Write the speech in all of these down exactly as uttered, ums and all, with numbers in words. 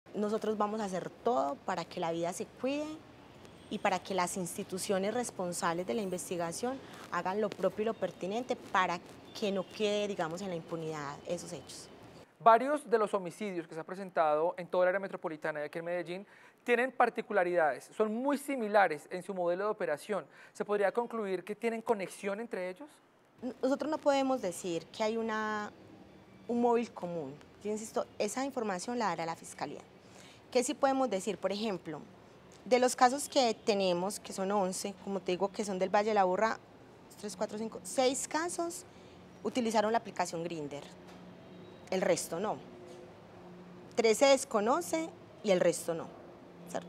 Nosotros vamos a hacer todo para que la vida se cuide y para que las instituciones responsables de la investigación hagan lo propio y lo pertinente para que no quede, digamos, en la impunidad esos hechos. Varios de los homicidios que se han presentado en toda el área metropolitana y aquí en Medellín tienen particularidades, son muy similares en su modelo de operación. ¿Se podría concluir que tienen conexión entre ellos? Nosotros no podemos decir que hay una, un móvil común. Yo insisto, esa información la dará la Fiscalía. ¿Qué sí podemos decir? Por ejemplo, de los casos que tenemos, que son once, como te digo, que son del Valle de la Burra, tres, cuatro, cinco, seis casos utilizaron la aplicación Grindr. El resto no. Tres se desconoce y el resto no, ¿cierto?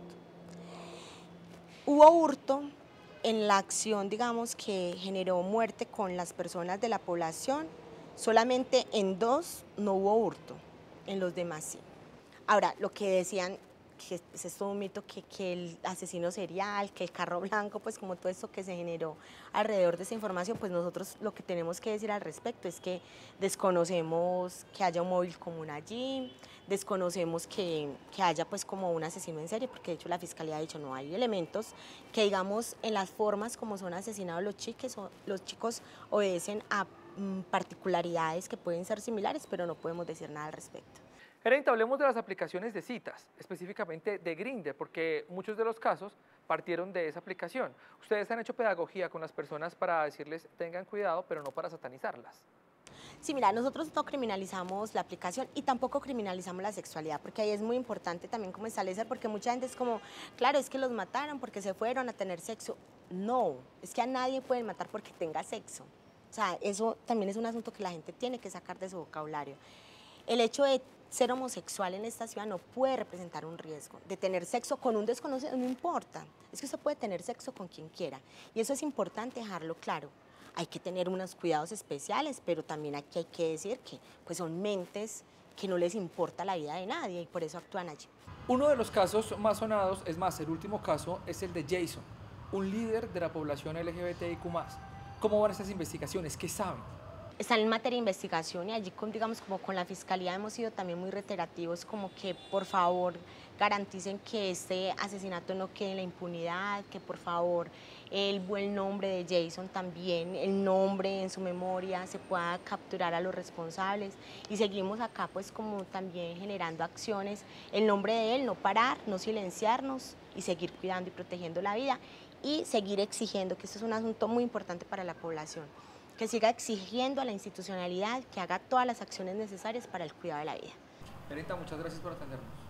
Hubo hurto en la acción, digamos, que generó muerte con las personas de la población. Solamente en dos no hubo hurto, en los demás sí. Ahora, lo que decían, que es todo un mito, que, que el asesino serial, que el carro blanco, pues como todo esto que se generó alrededor de esa información, pues nosotros lo que tenemos que decir al respecto es que desconocemos que haya un móvil común allí, desconocemos que, que haya pues como un asesino en serie, porque de hecho la Fiscalía ha dicho no hay elementos que digamos en las formas como son asesinados los chicos, los chicos obedecen a mm, particularidades que pueden ser similares, pero no podemos decir nada al respecto. Gerente, hablemos de las aplicaciones de citas, específicamente de Grindr, porque muchos de los casos partieron de esa aplicación. Ustedes han hecho pedagogía con las personas para decirles tengan cuidado, pero no para satanizarlas. Sí, mira, nosotros no criminalizamos la aplicación y tampoco criminalizamos la sexualidad, porque ahí es muy importante también como establecer, porque mucha gente es como, claro, es que los mataron porque se fueron a tener sexo. No, es que a nadie pueden matar porque tenga sexo. O sea, eso también es un asunto que la gente tiene que sacar de su vocabulario. El hecho de ser homosexual en esta ciudad no puede representar un riesgo. De tener sexo con un desconocido no importa. Es que usted puede tener sexo con quien quiera. Y eso es importante dejarlo claro. Hay que tener unos cuidados especiales, pero también aquí hay que decir que pues, son mentes que no les importa la vida de nadie y por eso actúan allí. Uno de los casos más sonados, es más, el último caso, es el de Jason, un líder de la población L G B T I Q más. ¿Cómo van estas investigaciones? ¿Qué saben? Están en materia de investigación y allí, con, digamos, como con la Fiscalía hemos sido también muy reiterativos, como que por favor garanticen que este asesinato no quede en la impunidad, que por favor el buen nombre de Jason también, el nombre en su memoria, se pueda capturar a los responsables y seguimos acá pues como también generando acciones, el nombre de él, no parar, no silenciarnos y seguir cuidando y protegiendo la vida y seguir exigiendo, que esto es un asunto muy importante para la población, que siga exigiendo a la institucionalidad que haga todas las acciones necesarias para el cuidado de la vida. Gerenta, muchas gracias por atendernos.